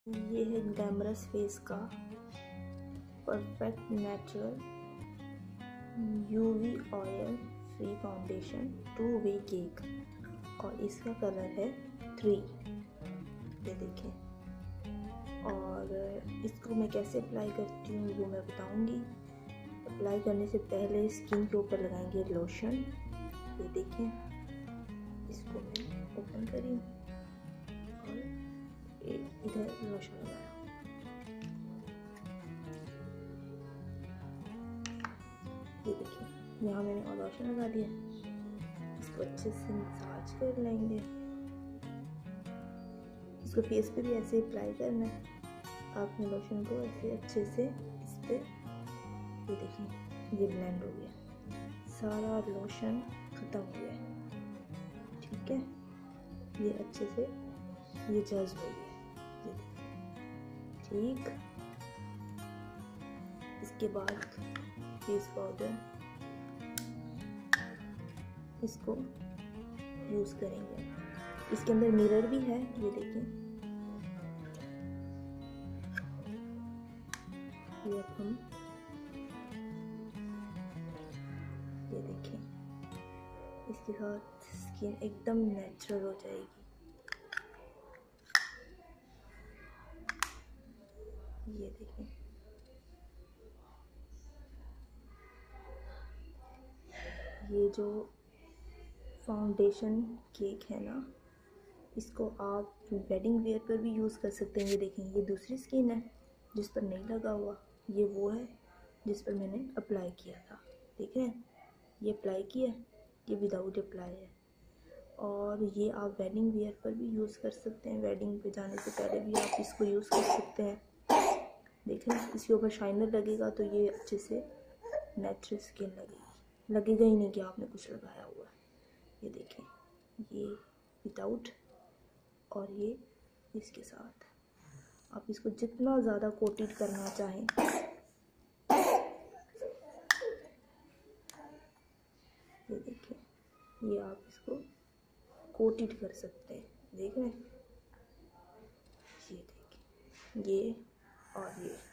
ये है glamorous face का perfect natural UV oil free foundation 2 way cake और इसका कलर है 3। ये देखें। और इसको मैं कैसे अप्लाई करती हूँ वो मैं बताऊँगी। अप्लाई करने से पहले स्किन के ऊपर लगाएंगे लोशन। ये देखें, इसको मैं ओपन करी और इधर लोशन लगाया। ये देखिए, यहाँ मैंने और लोशन लगा दिया। इसको अच्छे से मसाज कर लेंगे। इसको फेस पे भी ऐसे अप्लाई करना है। आपने लोशन को ऐसे अच्छे से इस पे, ये देखिए, ये ब्लेंड हो गया, सारा लोशन खत्म हो गया। ठीक है, ये अच्छे से ये जज्ब हो गया। ठीक, इसके बाद फेस पाउडर इसको यूज़ करेंगे। इसके अंदर मिरर भी है, ये देखें। ये अब हम ये देखें, इसके साथ स्किन एकदम नेचुरल हो जाएगी। ये देखें, ये जो फाउंडेशन केक है ना, इसको आप वेडिंग वेयर पर भी यूज़ कर सकते हैं। ये देखें, ये दूसरी स्किन है जिस पर नहीं लगा हुआ, ये वो है जिस पर मैंने अप्लाई किया था। देख रहे हैं, ये अप्लाई किया, ये विदाउट अप्लाई है। और ये आप वेडिंग वेयर पर भी यूज़ कर सकते हैं। वेडिंग पे जाने से पहले भी आप इसको यूज़ कर सकते हैं। देखें, इसके ऊपर शाइनर लगेगा तो ये अच्छे से नेचुरल स्किन लगेगी, लगेगा ही नहीं कि आपने कुछ लगाया हुआ है। ये देखें, ये विदाउट और ये इसके साथ। आप इसको जितना ज़्यादा कोटेड करना चाहें, ये देखें, ये आप इसको कोटेड कर सकते हैं। देख रहे हैं, ये देखें, ये और ये।